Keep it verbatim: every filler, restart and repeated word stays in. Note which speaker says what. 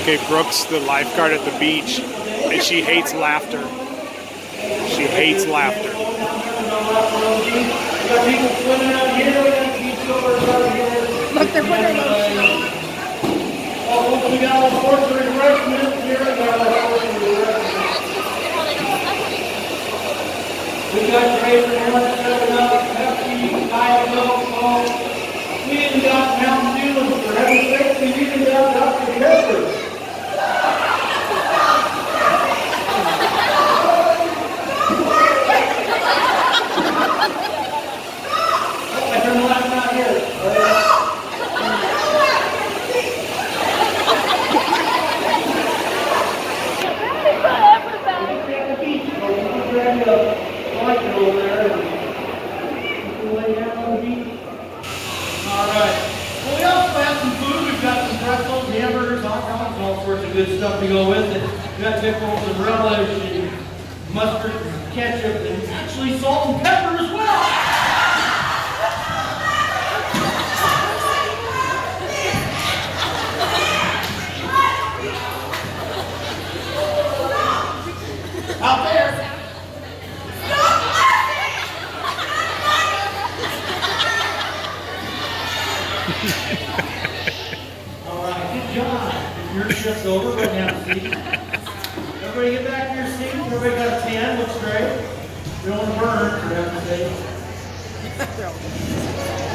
Speaker 1: Okay, Brooke's the lifeguard at the beach, and she hates laughter. She hates laughter.
Speaker 2: Look, they're putting their lotion on.
Speaker 3: We got all sorts of refreshments here. We got all sorts of refreshments. We got Razor one, seven up, Pepsi, Diet Coke, Coke. We even got Mountain Dew, and for heaven's sake, we even got Doctor Pepper. I turned the lights out here. Good stuff to go with it. We got pickles and relish and mustard and ketchup and actually salt and pepper as well. Out there. All right, good job. Your shift's over, go down to seat. Everybody get back to your seat. Everybody got a tan, looks great. You don't want to burn, for heaven's sake.